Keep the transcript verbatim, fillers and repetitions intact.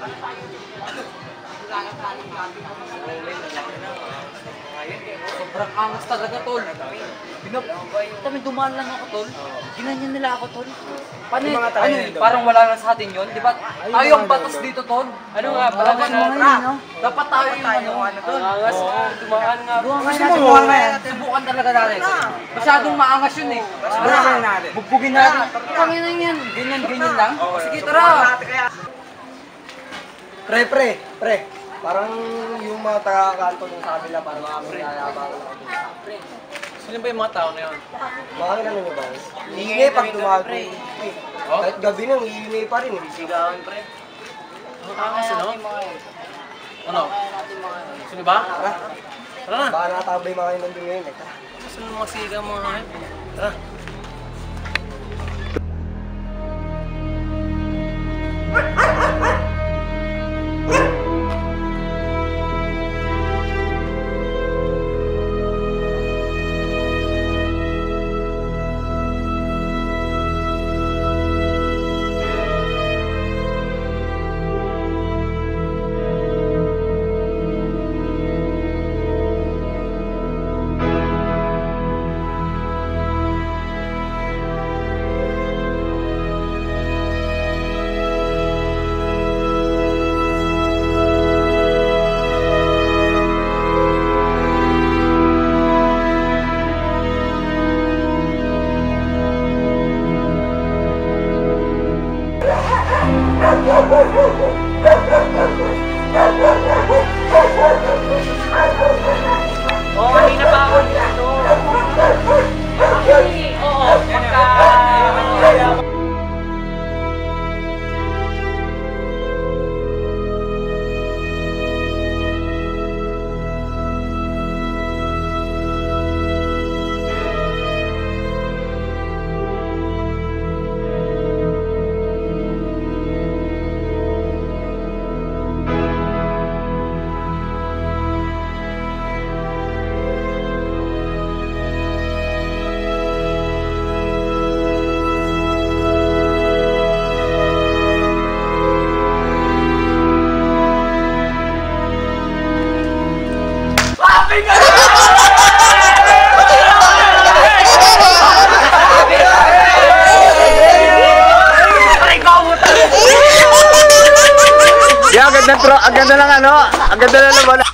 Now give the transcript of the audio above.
Sobrang angas talaga, tol. Pinap... Kami dumaan lang ako, tol. Ginanyan nila ako, tol. Paano yun? Ano yun? Parang wala na sa atin yun, di ba? Tayo ang batas dito, tol. Ano nga? Dapat na. Dapat tayo yung ano, tol. Angas. Dumaan nga. Subukan nga yan. Subukan talaga natin. Masyadong maangas yun eh. Subukan natin. Bugbugin natin. Panginoon yan. Ganyan, ganyan lang. Sige, tara. Pre, pre, pre. Parang yung mga taga-kanto ng sa kabila, parang mga pinayabang lang ako. Sino ba yung mga tao na yun? Mga kilala nyo ba? Iingay pag tumago. Kahit gabi nang iingay pa rin. Sigawan, pre. Ang angas, ano? Ano? Sino ba? Tara. Tara na. Baka nakatabay mga yun nandun ngayon. Tara. Sino mga siga mga ngayon? Tara. Oo, kanina pa ako dito. Actually, oo, pagka... Yeah, agad na, agad na lang ano, agad na lang wala.